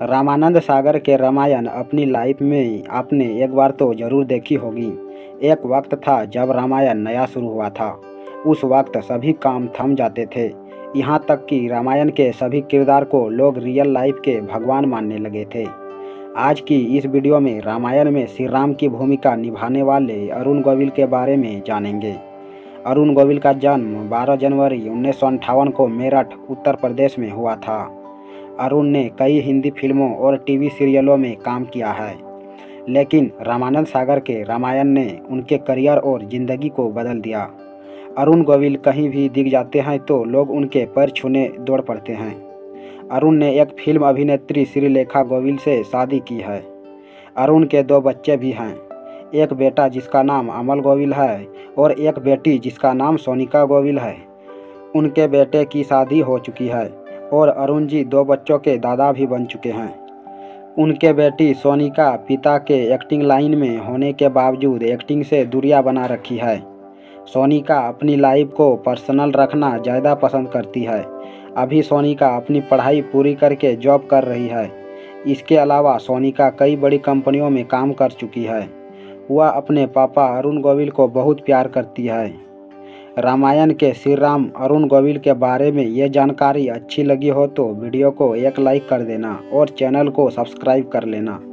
रामानंद सागर के रामायण अपनी लाइफ में आपने एक बार तो ज़रूर देखी होगी। एक वक्त था जब रामायण नया शुरू हुआ था। उस वक्त सभी काम थम जाते थे, यहाँ तक कि रामायण के सभी किरदार को लोग रियल लाइफ के भगवान मानने लगे थे। आज की इस वीडियो में रामायण में श्री राम की भूमिका निभाने वाले अरुण गोविल के बारे में जानेंगे। अरुण गोविल का जन्म 12 जनवरी 1958 को मेरठ, उत्तर प्रदेश में हुआ था। अरुण ने कई हिंदी फिल्मों और टीवी सीरियलों में काम किया है, लेकिन रामानंद सागर के रामायण ने उनके करियर और ज़िंदगी को बदल दिया। अरुण गोविल कहीं भी दिख जाते हैं तो लोग उनके पैर छूने दौड़ पड़ते हैं। अरुण ने एक फिल्म अभिनेत्री श्रीलेखा गोविल से शादी की है। अरुण के 2 बच्चे भी हैं, एक बेटा जिसका नाम अमल गोविल है और एक बेटी जिसका नाम सोनिका गोविल है। उनके बेटे की शादी हो चुकी है और अरुण जी 2 बच्चों के दादा भी बन चुके हैं। उनके बेटी सोनिका पिता के एक्टिंग लाइन में होने के बावजूद एक्टिंग से दूरियां बना रखी है। सोनिका अपनी लाइफ को पर्सनल रखना ज़्यादा पसंद करती है। अभी सोनिका अपनी पढ़ाई पूरी करके जॉब कर रही है। इसके अलावा सोनिका कई बड़ी कंपनियों में काम कर चुकी है। वह अपने पापा अरुण गोविल को बहुत प्यार करती है। रामायण के श्री राम अरुण गोविल के बारे में ये जानकारी अच्छी लगी हो तो वीडियो को एक लाइक कर देना और चैनल को सब्सक्राइब कर लेना।